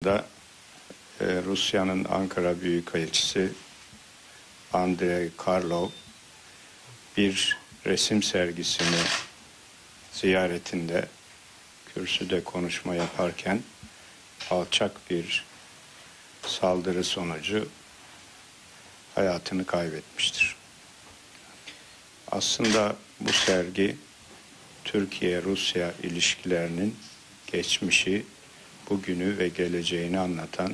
zamanlarda Rusya'nın Ankara Büyükelçisi Andrei Karlov bir resim sergisini ziyaretinde kürsüde konuşma yaparken alçak bir saldırı sonucu hayatını kaybetmiştir. Aslında bu sergi Türkiye-Rusya ilişkilerinin geçmişi, bugünü ve geleceğini anlatan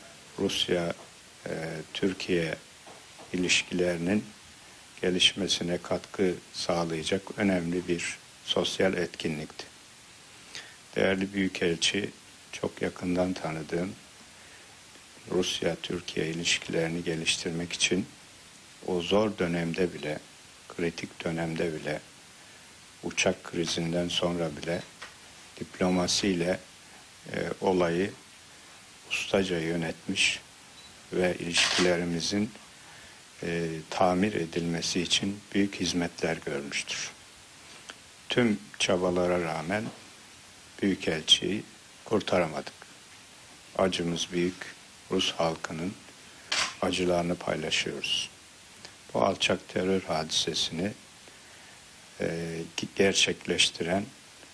Rusya-Türkiye ilişkilerinin gelişmesine katkı sağlayacak önemli bir sosyal etkinlikti. Değerli Büyükelçi, çok yakından tanıdığım, Rusya-Türkiye ilişkilerini geliştirmek için o zor dönemde bile, kritik dönemde bile, uçak krizinden sonra bile diplomasiyle olayı ustaca yönetmiş ve ilişkilerimizin tamir edilmesi için büyük hizmetler görmüştür. Tüm çabalara rağmen Büyükelçiyi kurtaramadık. Acımız büyük, Rus halkının acılarını paylaşıyoruz. Bu alçak terör hadisesini gerçekleştiren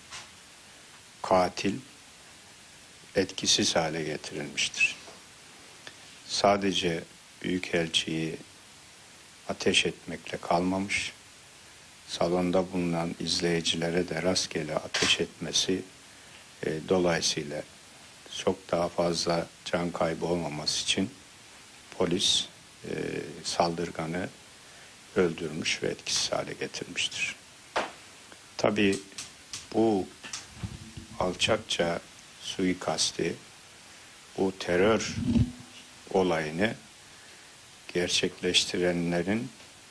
katil etkisiz hale getirilmiştir. Sadece Büyükelçiyi ateş etmekle kalmamış, salonda bulunan izleyicilere de rastgele ateş etmesi dolayısıyla çok daha fazla can kaybı olmaması için polis saldırganı öldürmüş ve etkisiz hale getirmiştir. Tabii bu alçakça suikasti, bu terör olayını gerçekleştirenlerin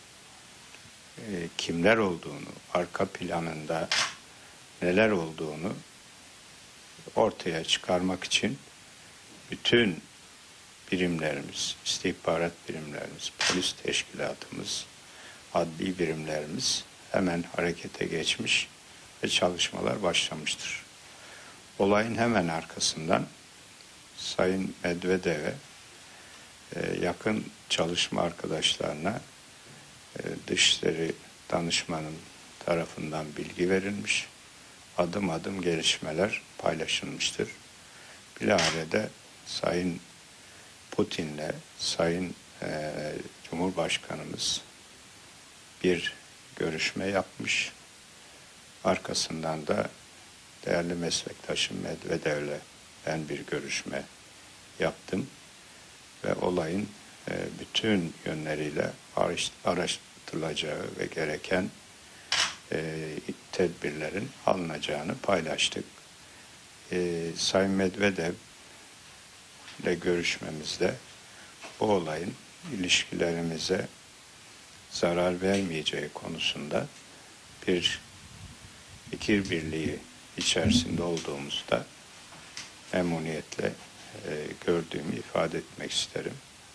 kimler olduğunu, arka planında neler olduğunu ortaya çıkarmak için bütün birimlerimiz, istihbarat birimlerimiz, polis teşkilatımız, adli birimlerimiz hemen harekete geçmiş ve çalışmalar başlamıştır. Olayın hemen arkasından Sayın Medvedev'e yakın çalışma arkadaşlarına Dışişleri Danışmanı'nın tarafından bilgi verilmiş, adım adım gelişmeler paylaşılmıştır. Bilahare Sayın Putin'le Sayın Cumhurbaşkanımız bir görüşme yapmış. Arkasından da değerli meslektaşım Medvedev'le ben bir görüşme yaptım ve olayın bütün yönleriyle araştırılacağı ve gereken tedbirlerin alınacağını paylaştık. Sayın Medvedev ile görüşmemizde bu olayın ilişkilerimize zarar vermeyeceği konusunda bir fikir birliği içerisinde olduğumuzda memnuniyetle gördüğümü ifade etmek isterim.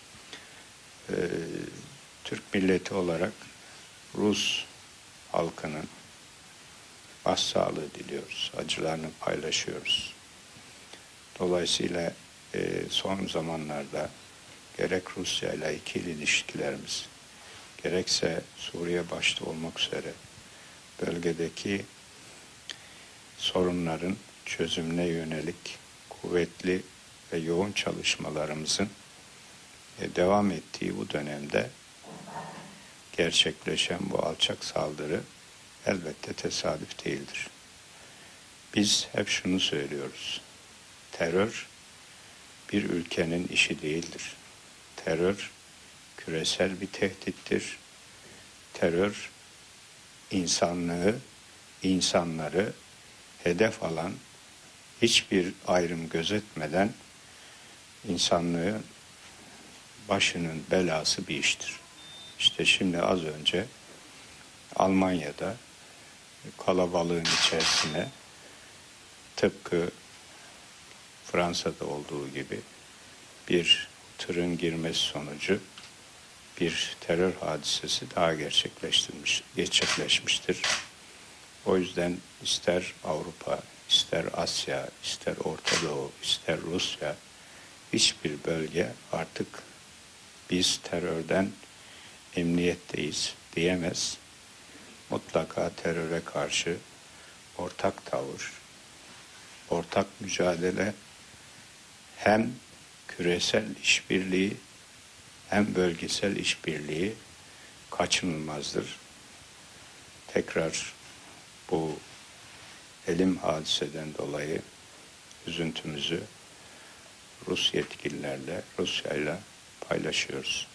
Türk milleti olarak Rus halkının başsağlığı diliyoruz, acılarını paylaşıyoruz. Dolayısıyla son zamanlarda gerek Rusya ile ikili ilişkilerimiz, gerekse Suriye başta olmak üzere bölgedeki sorunların çözümüne yönelik kuvvetli ve yoğun çalışmalarımızın devam ettiği bu dönemde gerçekleşen bu alçak saldırı elbette tesadüf değildir. Biz hep şunu söylüyoruz. Terör bir ülkenin işi değildir. Terör küresel bir tehdittir. Terör insanları hedef alan, hiçbir ayrım gözetmeden insanlığın başının belası bir iştir. İşte şimdi az önce Almanya'da kalabalığın içerisine tıpkı Fransa'da olduğu gibi bir tırın girmesi sonucu bir terör hadisesi daha gerçekleşmiştir. O yüzden ister Avrupa, ister Asya, ister Orta Doğu, ister Rusya hiçbir bölge artık biz terörden emniyetteyiz diyemez. Mutlaka teröre karşı ortak tavır, ortak mücadele, hem küresel işbirliği hem bölgesel işbirliği kaçınılmazdır. Tekrar bu elim hadiseden dolayı üzüntümüzü Rus yetkililerle, Rusya'yla paylaşıyoruz.